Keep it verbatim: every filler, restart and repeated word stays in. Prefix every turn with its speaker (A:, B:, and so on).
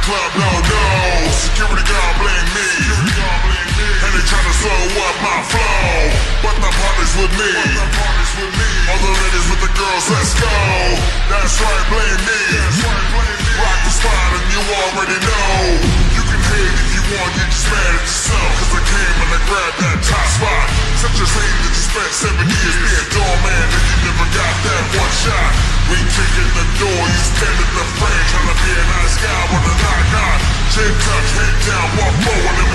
A: club, no, no. Security guard blame me. And they try to slow up my flow, but the party's with me. All the ladies with the girls, let's go. That's right, blame me. Rock the spot and you already know. You can hate if you want, you just mad at yourself. Cause I came and I grabbed that top spot. Such a shame that you spent seven years being doorman and you never got that one shot. We kicking the door, you stand at the frame, trying to be a nice guy with a knock knock. Chin tuck, head down, walk forward.